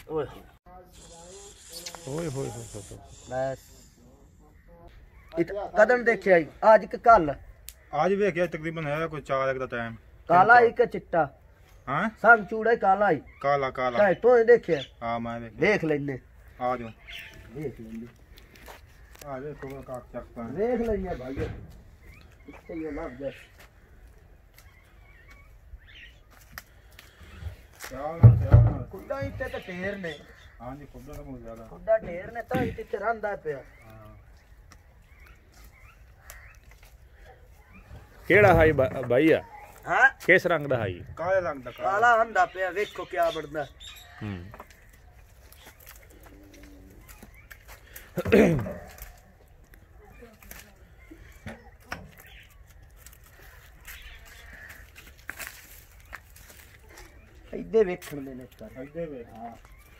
ओए ओए होए बस कदम देखे आई आज के कल आज वेखिया तकरीबन है कोई 4 दा टाइम काला ही के चिट्टा हां सब चूड़ा ही काला ही काला काला चाहे तो देखे हां मैं देख लेने आ जाओ देख लेंगे आ देखो का चक्कर देख लेंगे भाई इससे ये लग जाए कुड्डा इत्ते ते ढेर ने हां जी कुड्डा तो बहुत ज्यादा कुड्डा ढेर ने तो इत्ते रंदा पिया केड़ा हाई भाई है हां किस रंग दा हाई काले रंग दा काला हंदा पिया देखो क्या बढ़दा इधे वेखण दे ने कर इधे वे हां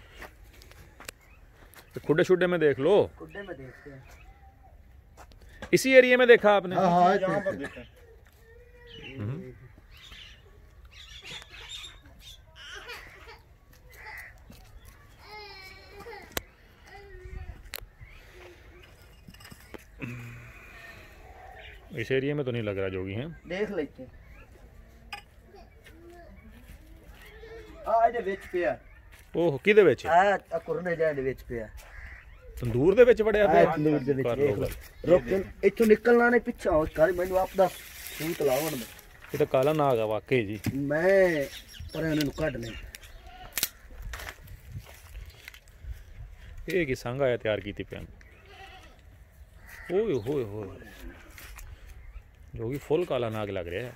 खुड्डे शुड्डे में देख लो कुड्डे में देखते हैं इसी एरिया में देखा आपने हां यहां पर देखा इस एरिया में तो नहीं लग रहा जोगी हैं देख लेते आ दे विच पिया ओह किदे विच आ कुरने जाए दे विच पिया तंदूर दे विच वड़िया पिया तंदूर दे विच देख लो रुक इथों निकलना ने पिछा हो कर मैनू आपदा सूत लावण दे ये तो काला नाग है वाकई जी मैं पर इन्हें कढ ले ये की संग आया तैयार कीती पिया ओए होए होए जोगी फुल काला नाग लग रहा है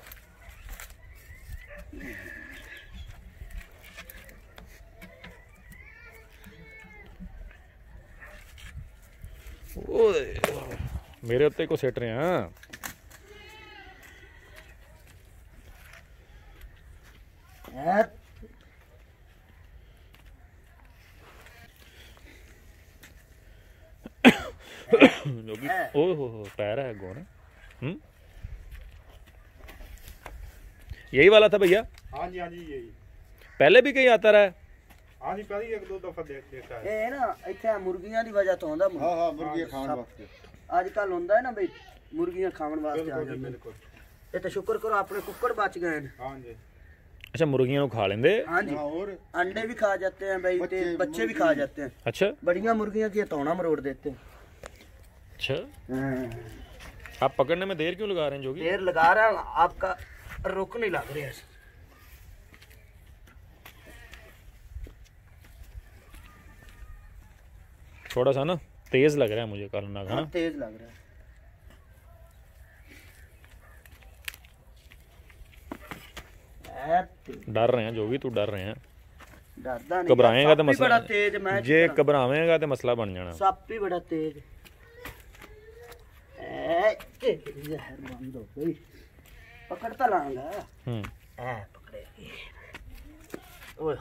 ओए मेरे उत्ते को सेट रहे हैं जोगी ओए हो पैर है गोना यही वाला था भैया हां जी यही पहले भी कहीं आता रहा है हां जी पहले एक दो दफा देखा है ए ना इथे मुर्गियां दी वजह तो होंदा हां मुर्गियां खाने वास्ते आजकल होंदा है ना भाई मुर्गियां खावन वास्ते आ जांदे बिल्कुल ये तो शुक्र करो अपने कुक्कड़ बच गए हैं हां जी अच्छा मुर्गियों को खा लेंगे हाँ जी और अंडे भी खा जाते हैं भाई बच्चे भी खा जाते हैं अच्छा बढ़िया मुर्गियां की तोड़ा मरोड़ देते हैं अच्छा आप पकड़ने में देर क्यों लगा रहे हैं जोगी देर लगा रहा हूं आपका रुक नहीं लग रहा है थोड़ा सा ना तेज लग रहा है मुझे काला नाग ना तेज लग रहा है डर रहे हैं जोगी तू डर रहे हैं डरदा नहीं घबराएगा तो मसला बड़ा तेज मैं जे घबरावेगा तो मसला बन जाना सप भी बड़ा तेज जहर बंद हो गई पकड़ता लाऊंगा पकड़ेगी ओए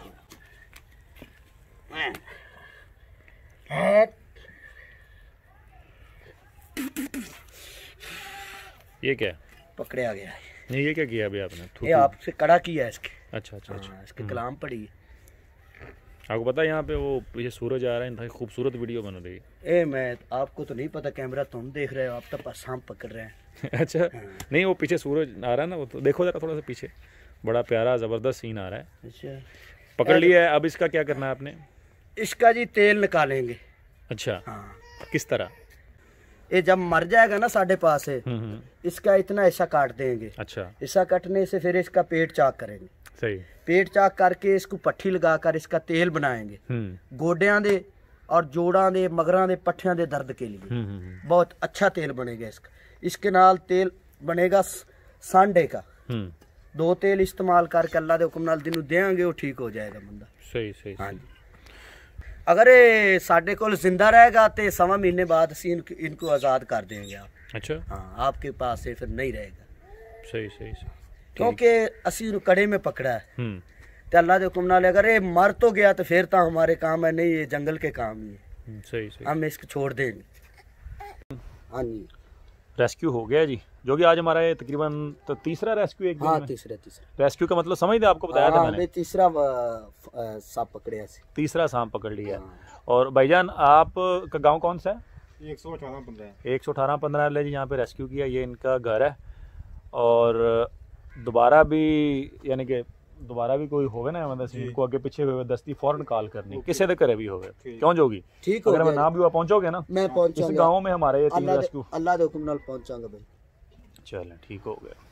ये क्या पकड़े आ गया नहीं ये क्या किया अभी आपने ये आपसे कड़ा किया है इसके अच्छा अच्छा अच्छा इसके कलाम पड़ी है आपको पता है यहाँ पे वो ये सूरज आ रहा है इंतहा खूबसूरत वीडियो बन रही है ए मैं आपको तो नहीं पता कैमरा तुम देख रहे हो आप तो सांप पकड़ रहे हैं अच्छा नहीं वो पीछे सूरज आ रहा है ना वो तो देखो जरा थोड़ा सा पीछे बड़ा प्यारा जबरदस्त सीन आ रहा है अच्छा पकड़ लिया है अब इसका क्या करना है आपने इसका जी तेल निकालेंगे अच्छा हाँ किस तरह ये जब मर जाएगा ना साढ़े पास है इसका इतना ऐसा काट देंगे अच्छा ऐसा कटने से फिर इसका पेट चाक करेंगे सही पेट चाक करके इसको पट्ठी लगाकर इसका तेल बनाएंगे गोडियां दे और जोड़ां दे मगरां दे पट्ठियां दे दर्द के लिए बहुत अच्छा तेल बनेगा इसका इसके नाल तेल बनेगा सांडे का 2 तेल इस्तेमाल करके अल्लाह दे हुक्म नाल दिनू देंगे वो ठीक हो जाएगा बंदा सही सही हाँ जी अगर ये साढ़े को जिंदा रहेगा तो 1.25 महीने बाद इनको आज़ाद कर देंगे आप अच्छा हाँ आपके पास से फिर नहीं रहेगा सही सही सही क्योंकि असी कड़े में पकड़ा है तो अल्लाह के हुक्म नाल अगर ये मर तो गया तो फिर तो हमारे काम है नहीं, ये जंगल के काम ही है। सही सही हम इसको छोड़ देंगे। हाँ जी रेस्क्यू हो गया जी, जो कि आज हमारा ये तकरीबन तो तीसरा रेस्क्यू एक दिन हाँ में। तीसरा रेस्क्यू का मतलब समझ दे, आपको बताया था मैंने, तीसरा सांप पकड़े से। तीसरा सांप पकड़ लिया। हाँ। और भाईजान आप का गांव कौन सा है? 118-15 118-15 जी, यहाँ पे रेस्क्यू किया, ये इनका घर है। और दोबारा भी यानी कि दोबारा भी कोई होवे ना मतलब इनको आगे पीछे हुए दस्ती फौरन कॉल करनी, किसी दे करे भी होवे, क्यों जोगी? ठीक हो अगर मैं गया। ना भी हुआ पहुंचोगे ना, मैं इस पहुंचाऊंगा गांव में हमारे ये 3 रेस्क्यू। अल्लाह दे हुक्म नाल पहुंचाऊंगा भाई। चलें ठीक हो गया।